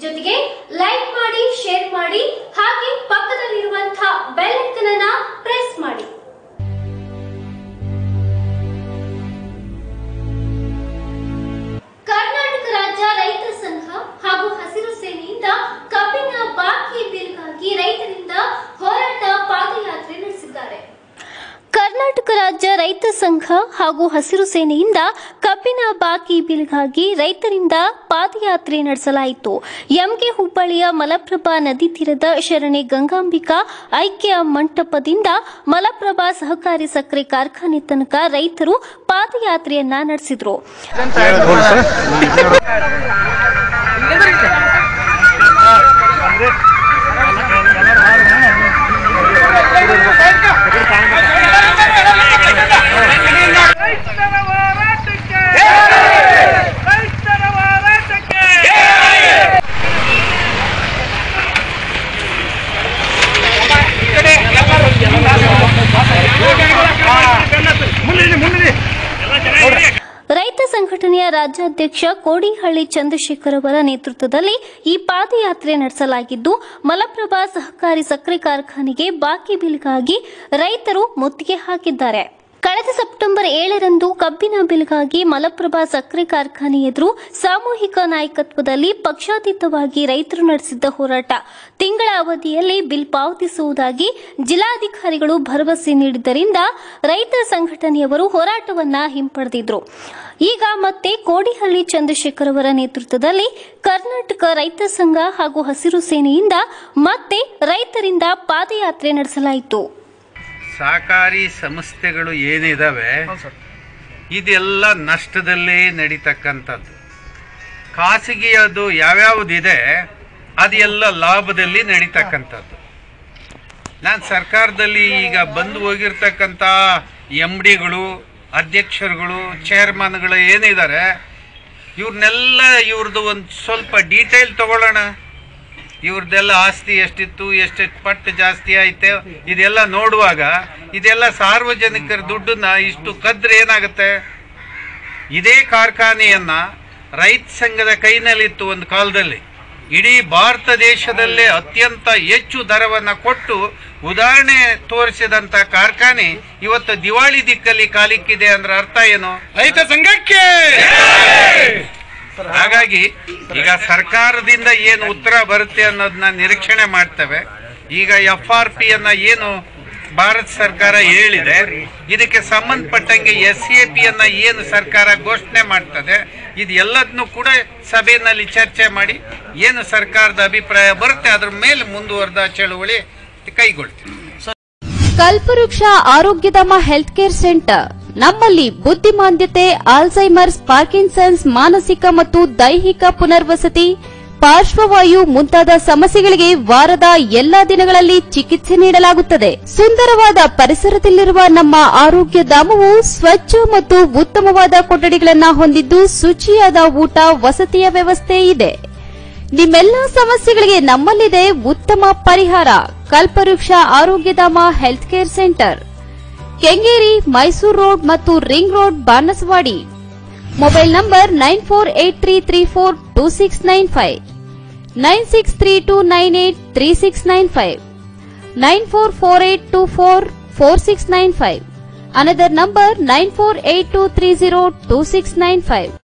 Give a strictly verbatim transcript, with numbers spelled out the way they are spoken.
ಜೊತೆಗೆ ಲೈಕ್ ಮಾಡಿ, ಶೇರ್ ಮಾಡಿ, ಹಾಗೆ ಪಕ್ಕದಲ್ಲಿರುವಂತಹ ಬೆಲ್ ಐಕಾನ್ ಅನ್ನು ಪ್ರೆಸ್ ಮಾಡಿ. ಕರ್ನಾಟಕ ರಾಜ್ಯ ರೈತ ಸಂಘ ಹಾಗೂ ಹಸಿರು ಸೇನೆಯಿಂದ ಕಬ್ಬಿನ ಬಾಕಿ ಬಿಲ್ಗಾಗಿ ರೈತರಿಂದ ಹೋರಾಟ ಪಾದಯಾತ್ರೆ ನಡೆಸಿದ್ದಾರೆ. ಕರ್ನಾಟಕ ರಾಜ್ಯ ರೈತ ಸಂಘ ಹಾಗೂ ಹಸಿರು ಸೇನೆಯಿಂದ ಕಬ್ಬಿನ ಬಾಕಿ ಬಿಲ್ಗಾಗಿ ರೈತರಿಂದ ಪಾದಯಾತ್ರೆ ನಡೆಸಲಾಯಿತು. ಎಂಕೆ ಹುಬ್ಬಳ್ಳಿಯ ಮಲಪ್ರಭಾ ನದಿ ತೀರದ ಶರಣೆ ಗಂಗಾಂಬಿಕಾ ಐಕ್ಯ ಮಂಟಪದಿಂದ ಮಲಪ್ರಭಾ ಸಹಕಾರಿ ಸಕ್ಕರೆ ಕಾರ್ಖಾನೆ ತನಕ ರೈತರು ಪಾದಯಾತ್ರೆಯನ್ನ ನಡೆಸಿದರು. ರೈತ ಸಂಘಟನೆಯ ರಾಜ್ಯಾಧ್ಯಕ್ಷ ಕೋಡಿಹಳ್ಳಿ ಚಂದ್ರಶೇಖರ್ ಅವರ ನೇತೃತ್ವದಲ್ಲಿ ಈ ಪಾದಯಾತ್ರೆ ನಡೆಸಲಾಗಿದ್ದು, ಮಲಪ್ರಭಾ ಸಹಕಾರಿ ಸಕ್ಕರೆ ಕಾರ್ಖಾನೆಗೆ ಬಾಕಿ ಬಿಲ್ಗಾಗಿ ರೈತರು ಮುತ್ತಿಗೆ ಹಾಕಿದ್ದಾರೆ. ಕಳೆದ ಸೆಪ್ಟೆಂಬರ್ ಏಳರಂದು ಕಬ್ಬಿನ ಬಿಲ್ಗಾಗಿ ಮಲಪ್ರಭಾ ಸಕ್ಕರೆ ಕಾರ್ಖಾನೆ ಎದುರು ಸಾಮೂಹಿಕ ನಾಯಕತ್ವದಲ್ಲಿ ಪಕ್ಷಾತೀತವಾಗಿ ರೈತರು ನಡೆಸಿದ್ದ ಹೋರಾಟ ತಿಂಗಳ ಅವಧಿಯಲ್ಲಿ ಬಿಲ್ ಪಾವತಿಸುವುದಾಗಿ ಜಿಲ್ಲಾಧಿಕಾರಿಗಳು ಭರವಸೆ ನೀಡಿದ್ದರಿಂದ ರೈತ ಸಂಘಟನೆಯವರು ಹೋರಾಟವನ್ನ ಹಿಂಪಡೆದಿದ್ರು. ಈಗ ಮತ್ತೆ ಕೋಡಿಹಳ್ಳಿ ಚಂದ್ರಶೇಖರ್ ಅವರ ನೇತೃತ್ವದಲ್ಲಿ ಕರ್ನಾಟಕ ರೈತ ಸಂಘ ಹಾಗೂ ಹಸಿರು ಸೇನೆಯಿಂದ ಮತ್ತೆ ರೈತರಿಂದ ಪಾದಯಾತ್ರೆ ನಡೆಸಲಾಯಿತು. ಸಹಕಾರಿ ಸಂಸ್ಥೆಗಳು ಏನಿದಾವೆ ಇದೆಲ್ಲ ನಷ್ಟದಲ್ಲೇ ನಡೀತಕ್ಕಂಥದ್ದು. ಖಾಸಗಿಯದು ಯಾವ್ಯಾವುದಿದೆ ಅದೆಲ್ಲ ಲಾಭದಲ್ಲಿ ನಡೀತಕ್ಕಂಥದ್ದು. ನಾನು ಸರ್ಕಾರದಲ್ಲಿ ಈಗ ಬಂದು ಹೋಗಿರ್ತಕ್ಕಂಥ ಎಮ್ ಡಿಗಳು, ಅಧ್ಯಕ್ಷರುಗಳು, ಚೇರ್ಮನ್ಗಳು ಏನಿದ್ದಾರೆ ಇವ್ರನ್ನೆಲ್ಲ ಇವ್ರದ್ದು ಒಂದು ಸ್ವಲ್ಪ ಡೀಟೇಲ್ ತಗೊಳ್ಳೋಣ. ಇವ್ರದ್ದೆಲ್ಲ ಆಸ್ತಿ ಎಷ್ಟಿತ್ತು, ಎಷ್ಟೆಷ್ಟು ಪಟ್ಟು ಜಾಸ್ತಿ ಆಯ್ತೆ, ಇದೆಲ್ಲ ನೋಡುವಾಗ ಇದೆಲ್ಲ ಸಾರ್ವಜನಿಕರ ದುಡ್ಡನ್ನ ಇಷ್ಟು ಕದ್ರೆ ಏನಾಗುತ್ತೆ? ಇದೇ ಕಾರ್ಖಾನೆಯನ್ನ ರೈತ ಸಂಘದ ಕೈನಲ್ಲಿತ್ತು ಒಂದು ಕಾಲದಲ್ಲಿ. ಇಡೀ ಭಾರತ ದೇಶದಲ್ಲೇ ಅತ್ಯಂತ ಹೆಚ್ಚು ದರವನ್ನ ಕೊಟ್ಟು ಉದಾಹರಣೆ ತೋರಿಸಿದಂತ ಕಾರ್ಖಾನೆ ಇವತ್ತು ದಿವಾಳಿ ದಿಕ್ಕಲ್ಲಿ ಕಾಲಿಕ್ಕಿದೆ ಅಂದ್ರೆ ಅರ್ಥ ಏನು? ರೈತ ಸಂಘಕ್ಕೆ. ಹಾಗಾಗಿ ಈಗ ಸರ್ಕಾರದಿಂದ ಏನು ಉತ್ತರ ಬರುತ್ತೆ ಅನ್ನೋದನ್ನ ನಿರೀಕ್ಷಣೆ ಮಾಡ್ತೇವೆ. ಈಗ ಎಫ್ ಆರ್ ಪಿ ಅನ್ನ ಏನು ಭಾರತ ಸರ್ಕಾರ ಹೇಳಿದೆ, ಇದಕ್ಕೆ ಸಂಬಂಧಪಟ್ಟಂಗೆ ಎಸ್ ಎ ಪಿ ಅನ್ನ ಏನು ಸರ್ಕಾರ ಘೋಷಣೆ ಮಾಡ್ತದೆ, ಇದೆಲ್ಲದನ್ನು ಕೂಡ ಸಭೆಯಲ್ಲಿ ಚರ್ಚೆ ಮಾಡಿ ಏನು ಸರ್ಕಾರದ ಅಭಿಪ್ರಾಯ ಬರುತ್ತೆ ಅದ್ರ ಮೇಲೆ ಮುಂದುವರೆದ ಚಳುವಳಿ ಕೈಗೊಳ್ತೀವಿ. ಕಲ್ಪವೃಕ್ಷ ಆರೋಗ್ಯಧಾಮ ಹೆಲ್ತ್ ಕೇರ್ ಸೆಂಟರ್ ನಮ್ಮಲ್ಲಿ ಬುದ್ಧಿಮಾಂದ್ಯತೆ, ಆಲ್ಝೈಮರ್ಸ್, ಪಾರ್ಕಿನ್ಸನ್ಸ್, ಮಾನಸಿಕ ಮತ್ತು ದೈಹಿಕ ಪುನರ್ವಸತಿ, ಪಾರ್ಶ್ವವಾಯು ಮುಂತಾದ ಸಮಸ್ಯೆಗಳಿಗೆ ವಾರದ ಎಲ್ಲಾ ದಿನಗಳಲ್ಲಿ ಚಿಕಿತ್ಸೆ ನೀಡಲಾಗುತ್ತದೆ. ಸುಂದರವಾದ ಪರಿಸರದಲ್ಲಿರುವ ನಮ್ಮ ಆರೋಗ್ಯ ಧಾಮವು ಸ್ವಚ್ಛ ಮತ್ತು ಉತ್ತಮವಾದ ಕೊಠಡಿಗಳನ್ನು ಹೊಂದಿದ್ದು ಶುಚಿಯಾದ ಊಟ, ವಸತಿಯ ವ್ಯವಸ್ಥೆ ಇದೆ. ನಿಮ್ಮೆಲ್ಲಾ ಸಮಸ್ಯೆಗಳಿಗೆ ನಮ್ಮಲ್ಲಿದೆ ಉತ್ತಮ ಪರಿಹಾರ. Kalpavriksha Arogyadhama health care centre, Kengeri, Mysore road ಮತ್ತು ring road, Banasawadi. Mobile number nine four eight three three four two six nine five, nine six three two nine eight three six nine five, nine four four eight two four four six nine five. Another number nine four eight two three zero two six nine five.